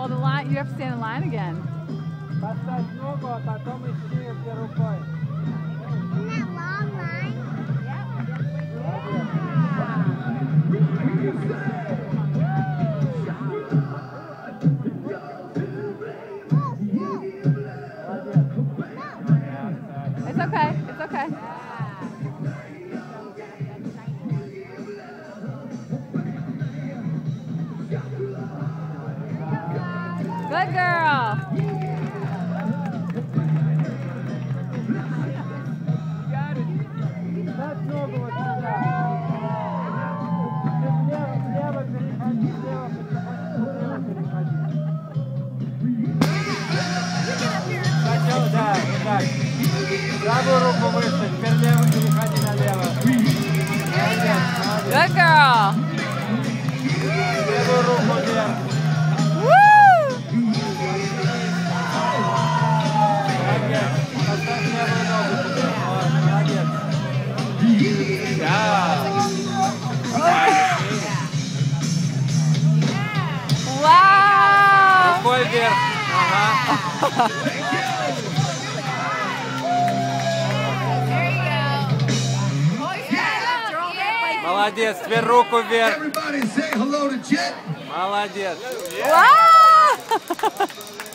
the line. You have to stand in line again. Поставь ногу, а потом ищи рукой. Long line. It's okay. It's okay. Good girl. Ставь ногу вот сюда. Влево переходи, влево переходи. Сначала, да, вот так. Правую руку выше, теперь лево переходи налево. Молодец, молодец. Good girl. Левую руку вверх. Молодец. Поставь левую ногу теперь. Молодец. Да. Wow. Рукой вверх. Ага. Молодец, теперь руку вверх. Молодец. Wow.